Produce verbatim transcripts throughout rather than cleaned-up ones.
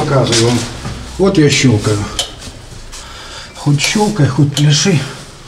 показываю вам. Вот я щелкаю. Хоть щелкай, хоть пляши,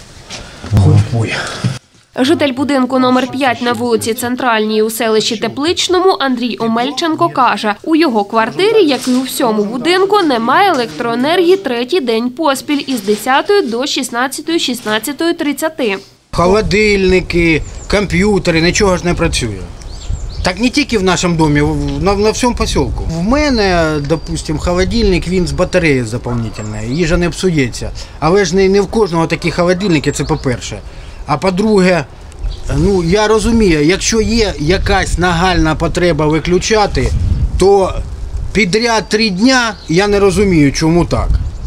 хоть пой. Житель будинку номер п'ять на вулиці Центральній у селищі Тепличному Андрій Омельченко каже, у його квартирі, як і у всьому будинку, немає електроенергії третій день поспіль із десятої до шістнадцятої, шістнадцятої тридцяти. Холодильники, комп'ютери, нічого ж не працює. Так не тільки в нашому домі, на, на всьому поселку. В мене, допустим, холодильник, він з батареї доповнительної, їжа не псується. Але ж не, не в кожного такі холодильники, це по-перше. А по-друге, ну, я розумію, якщо є якась нагальна потреба виключати, то підряд три дня я не розумію, чому так.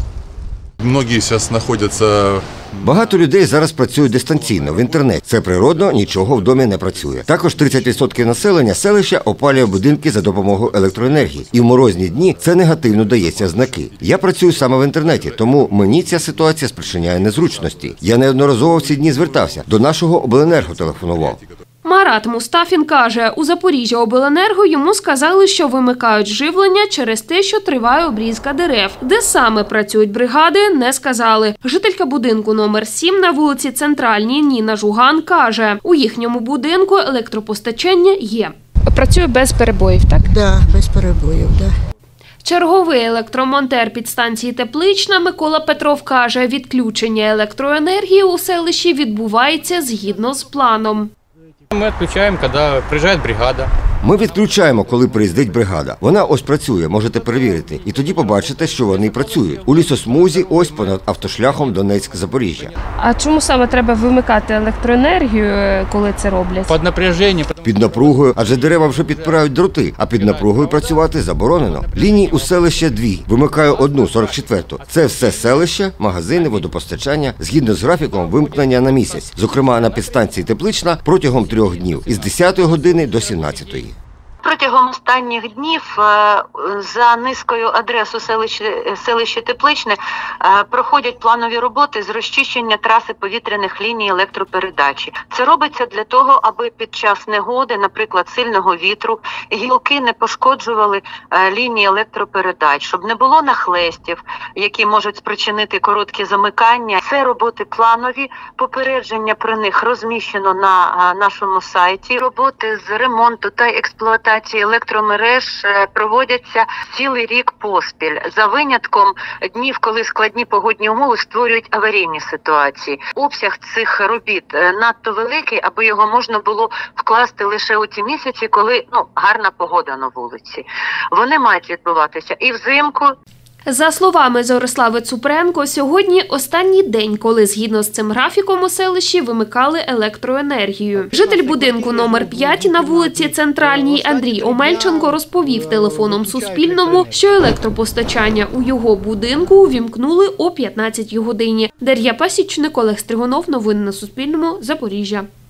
Многі зараз знаходяться... Багато людей зараз працюють дистанційно в інтернеті. Це природно, нічого в домі не працює. Також тридцять відсотків населення селища опалює будинки за допомогою електроенергії. І в морозні дні це негативно дається знаки. Я працюю саме в інтернеті, тому мені ця ситуація спричиняє незручності. Я неодноразово в ці дні звертався. До нашого обленерго телефонував. Марат Мустафін каже, у Запоріжжя обленерго йому сказали, що вимикають живлення через те, що триває обрізка дерев. Де саме працюють бригади, не сказали. Жителька будинку номер сім на вулиці Центральній Ніна Жуган каже, у їхньому будинку електропостачання є. Працює без перебоїв, так? Так, да, без перебоїв, так. Да. Черговий електромонтер підстанції Теплична Микола Петров каже, відключення електроенергії у селищі відбувається згідно з планом. Ми відключаємо, коли приїжджає бригада. Ми відключаємо, коли приїздить бригада. Вона ось працює, можете перевірити. І тоді побачите, що вони працюють. У лісосмузі ось понад автошляхом Донецьк-Запоріжжя. А чому саме треба вимикати електроенергію, коли це роблять? Під напряженням. Під напругою, адже дерева вже підпирають дроти, а під напругою працювати заборонено. Ліній у селища дві. Вимикаю одну, сорок четверту. Це все селище, магазини, водопостачання, згідно з графіком вимкнення на місяць. Зокрема, на підстанції Теплична протягом трьох днів із десятої години до сімнадцятої. Протягом останніх днів за низкою адрес у селищі, селищі Тепличне проходять планові роботи з розчищення траси повітряних ліній електропередачі. Це робиться для того, аби під час негоди, наприклад, сильного вітру, гілки не пошкоджували лінії електропередач, щоб не було нахлестів, які можуть спричинити короткі замикання. Це роботи планові, попередження про них розміщено на нашому сайті. Роботи з ремонту та експлуатації електромереж проводяться цілий рік поспіль, за винятком днів, коли складні погодні умови створюють аварійні ситуації. Обсяг цих робіт надто великий, аби його можна було вкласти лише у ті місяці, коли ну, гарна погода на вулиці. Вони мають відбуватися і взимку. За словами Зорислави Цупренко, сьогодні останній день, коли згідно з цим графіком у селищі вимикали електроенергію. Житель будинку номер п'ять на вулиці Центральній Андрій Омельченко розповів телефоном Суспільному, що електропостачання у його будинку увімкнули о п'ятнадцятій годині. Дар'я Пасічник, Олег Стригунов. Новини на Суспільному. Запоріжжя.